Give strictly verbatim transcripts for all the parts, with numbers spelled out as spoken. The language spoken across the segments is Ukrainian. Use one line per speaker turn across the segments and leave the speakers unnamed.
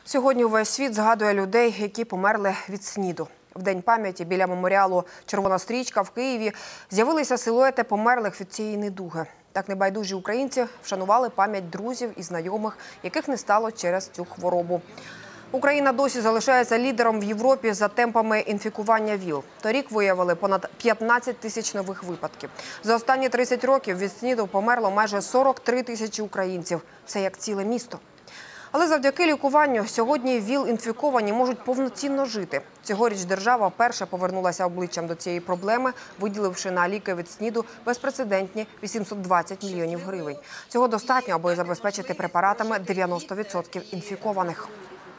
Сьогодні увесь світ згадує людей, які померли від СНІДу. В День пам'яті біля меморіалу «Червона стрічка» в Києві з'явилися силуети померлих від цієї недуги. Так небайдужі українці вшанували пам'ять друзів і знайомих, яких не стало через цю хворобу. Україна досі залишається лідером в Європі за темпами інфікування ВІЛ. Торік виявили понад п'ятнадцять тисяч нових випадків. За останні тридцять років від СНІДу померло майже сорок три тисячі українців. Це як ціле місто. Але завдяки лікуванню сьогодні ВІЛ-інфіковані можуть повноцінно жити. Цьогоріч держава вперше повернулася обличчям до цієї проблеми, виділивши на ліки від СНІДу безпрецедентні вісімсот двадцять мільйонів гривень. Цього достатньо, аби забезпечити препаратами дев'яносто відсотків інфікованих.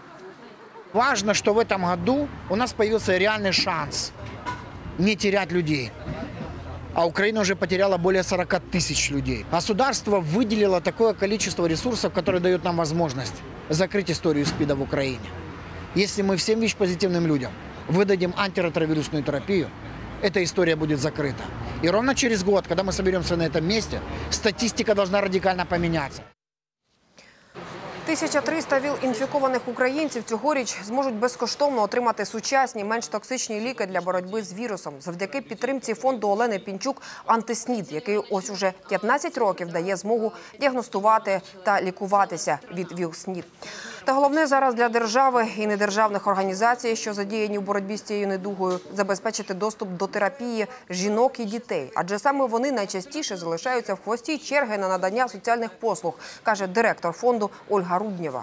Важно, что в этом году у нас появился реальный шанс не терять людей. А Украина уже потеряла более сорока тысяч людей. Государство выделило такое количество ресурсов, которое дает нам возможность закрыть историю СПИДа в Украине. Если мы всем ВИЧ-позитивным людям выдадим антиретровирусную терапию, эта история будет закрыта. И ровно через год, когда мы соберемся на этом месте, статистика должна радикально поменяться.
тисяча триста ВІЛ-інфікованих українців цьогоріч зможуть безкоштовно отримати сучасні, менш токсичні ліки для боротьби з вірусом завдяки підтримці фонду Олени Пінчук «Антиснід», який ось уже п'ятнадцять років дає змогу діагностувати та лікуватися від ВІЛ-СНІД. Та головне зараз для держави і недержавних організацій, що задіяні в боротьбі з цією недугою, забезпечити доступ до терапії жінок і дітей. Адже саме вони найчастіше залишаються в хвості черги на надання соціальних послуг, каже директор фонду Ольга Руднева.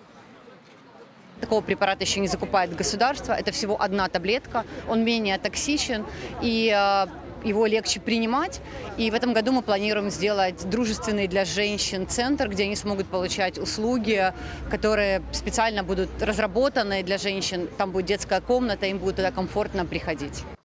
Такого препарата еще не закупает государство. Это всего одна таблетка. Он менее токсичен и его легче принимать. И в этом году мы планируем сделать дружественный для женщин центр, где они смогут получать услуги, которые специально будут разработаны для женщин. Там будет детская комната, им будет туда комфортно приходить.